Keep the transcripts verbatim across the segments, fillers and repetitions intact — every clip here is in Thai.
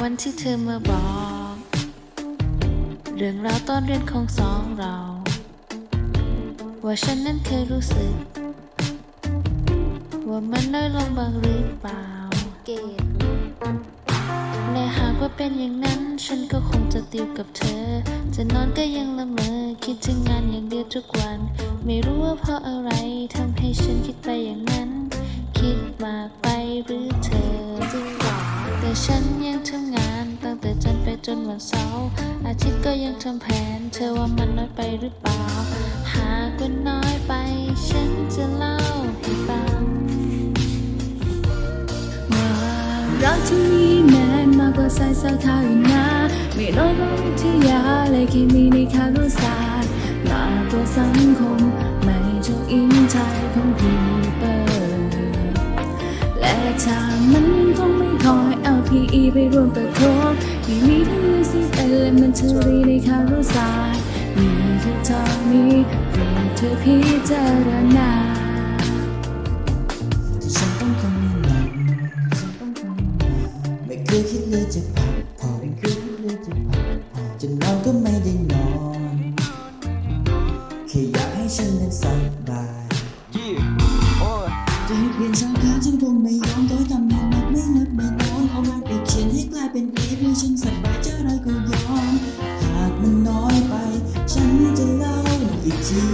วันที่เธอมาบอกเรื่องราวตอนเรียนของสองเราว่าฉันนั้นเคยรู้สึกว่ามันน้อยลงบางหรือเปล่าเกตและหากว่าเป็นอย่างนั้นฉันก็คงจะติวกับเธอจะนอนก็ยังละเมอคิดถึงงานอย่างเดียวทุกวันไม่รู้ว่าเพราะอะไรทำให้ฉันคิดไปอย่างนั้นคิดมากไปหรือเธอจริงหรอแต่ฉันยังทำงานตั้งแต่จันทร์ไปจนวันเสาร์อาทิตย์ก็ยังทำแผนเธอว่ามันน้อยไปหรือเปล่าหากว่าน้อยไปฉันจะเล่าให้ฟังว่ารักที่มีแน่นมากกว่าสายสาขาอื่นนะไม่น้อยกว่าวิทยาและเคมีในคารุศาสตร์มากกว่าสังคมไม่จงอินใจของพี่เปิดและถ้ามันคงไม่คอย แอล พี อี ไปร่วมประท้วงที่มีทั้ง Music Elementary ในคารุศาสตร์มีแค่เท่านี้โปรดเธอพิจารณาฉันต้องทำงานฉันต้องทำงานไม่เคยคิดเลยจะพักผ่อนไม่เคยคิดเลยจะพักผ่อนจะนอนก็ไม่ได้นอนแค่อยากให้ฉันนั้นสบายจะให้เปลี่ยนสาขาฉันคงไม่ยอมต่อทำงานหนักไม่หลับไม่นอนเอางานไปเขียนให้กลายเป็นเพลงให้ฉันสบายจะอะไรก็ยอมหากมันน้อยไปฉันจะเล่าอีกที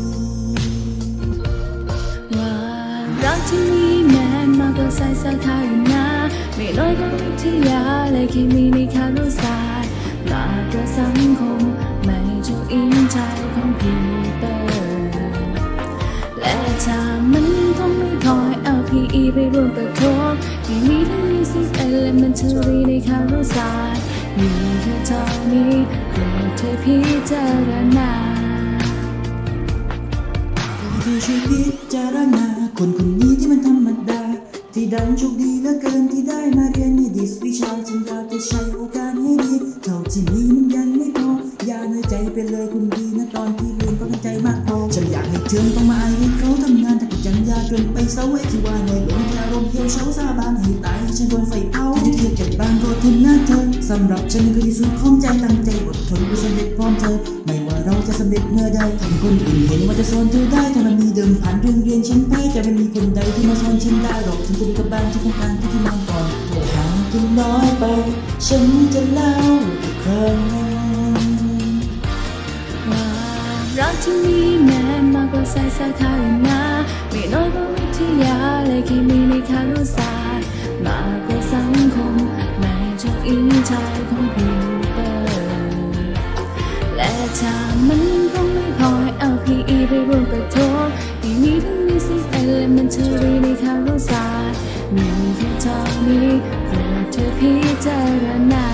ว่ารักที่มีแน่นมากกว่าสายสาขาอื่นนะไม่น้อยกว่าวิทยาและเคมีในคารุศาสตร์มากกว่าสังคมไม่จงอินใจของพี่เปิดและถ้ามันคงไม่พอ แอล พี อี ไปร่วมประท้วงที่มีทั้ง Music Elementary ในคารุศาสตร์มีแค่เท่านี้โปรดเธอพิจารณาเธอช่วยพิจารณาคนคนนี้ที่มันธรรมดาที่ดันโชคดีเหลือเกินที่ได้มาเรียนในดิสวิชาฉันอยากจะใช้โอกาสให้ดีเท่าที่มีมันยังไม่พออย่าเหนื่อยใจไปเลยคุณดีนะตอนที่เรียนก็ตั้งใจมากพอฉันอยากให้เธอต้องมาอายให้เขาทำงานแต่ก็ยังยากเกินไปเสาไว้ที่ว่าในหลงแค่ลมเที่ยวเช้าซาบานให้ตายฉันโดนไฟเผาที่เทียบจากบ้านก็ทนหน้าเธอสำหรับฉันคือที่สุดของใจตั้งใจอดทนเพื่อสำเร็จพร้อมเธอไม่ว่าเราจะสำเร็จเมื่อใดทำคนอื่นเห็นว่าจะสอนเธอได้ถ้ามันมีเดิมผ่านเรื่องเรียนฉันไปแต่ไม่มีคนใดที่มาสอนฉันได้หรอกฉันจะอยู่กับบ้านที่ต้องการที่ที่นอนก่อนแต่หากคุณน้อยไปฉันจะเล่าอีกครั้งว่ารักที่มีแน่นมากกว่าสายสาขาอื่นนะไม่น้อยกว่าวิทยาและเคมีในคารุศาสตร์มากกว่าสังคมไม่จงอินใจของพี่เปิดและถ้ามันคงไม่พอ แอล พี อี ไปร่วมประท้วงที่มีทั้ง Music Elementary ในคารุศาสตร์มีแค่เท่านี้โปรดเธอพิจารณา